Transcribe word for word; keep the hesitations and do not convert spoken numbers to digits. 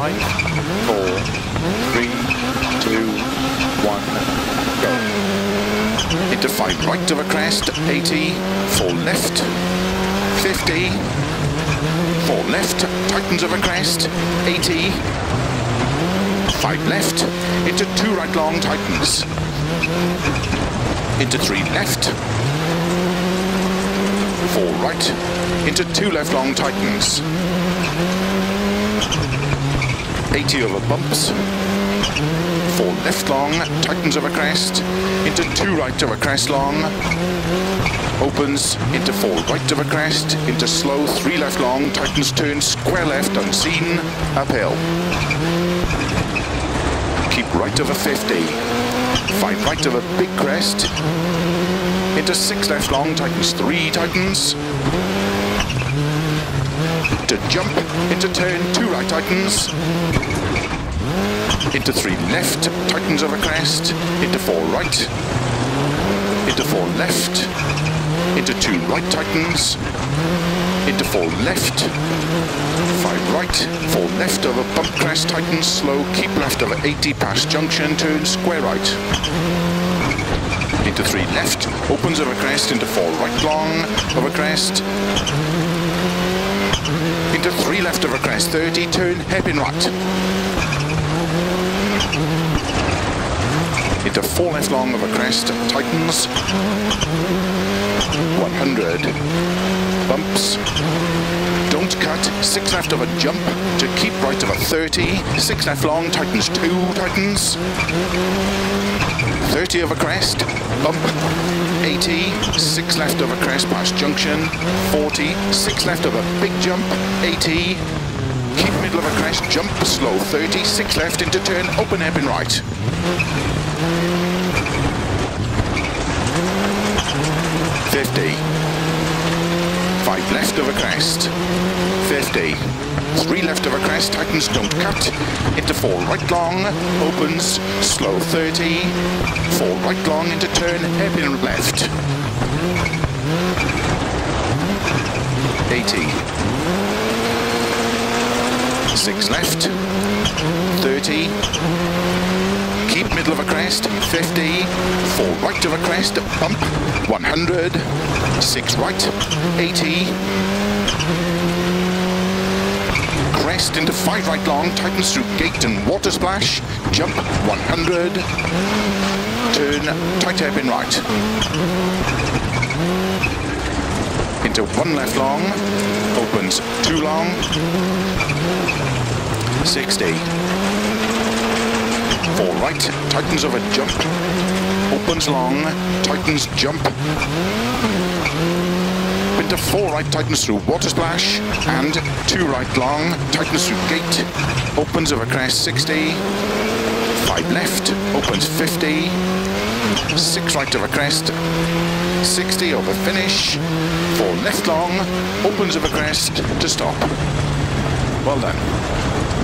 Five, four, three, two, one, go. Into five right of a crest, eighty, four left, fifty, four left, tightens of a crest, eighty, five left, into two right long, tightens, into three left, four right, into two left long, tightens, eighty over bumps, four left long, tightens of a crest, into two right of a crest long, opens, into four right of a crest, into slow, three left long, tightens, turn, square left, unseen, uphill. Keep right of a fifty, five right of a big crest, into six left long, tightens, three, tightens, to jump, into turn, two right, tightens, into three left, tightens of a crest, into four right, into four left, into two right, tightens, into four left, five right, four left over bump crest, tightens, slow, keep left over eighty, past junction, turn, square right, into three left, opens over crest, into four right long, over crest, into three left over crest, thirty, turn, hairpin right, into four left long of a crest, tightens, one hundred, bumps, don't cut, six left of a jump, to keep right of a thirty, six left long, tightens two, tightens, thirty of a crest, bump, eighty, six left of a crest past junction, forty, six left of a big jump, eighty, keep middle of a crest, jump, slow, thirty, six left into turn, open hairpin right. fifty, five left of a crest, fifty, three left of a crest, tightens, don't cut, into four right long, opens, slow, thirty, four right long into turn, hairpin left, eighty, six left, thirty, keep middle of a crest, fifty, four right of a crest, bump, one hundred, six right, eighty, crest into five right long, tightens through gate and water splash, jump, one hundred, turn, tight hairpin right, into one left long, opens two long, sixty, four right, tightens of a jump, opens long, tightens jump, into four right, tightens through water splash, and two right long, tightens through gate, opens of a crest, sixty, five left, opens fifty, six right of a crest, sixty over finish, four left long, opens of a crest to stop. Well done.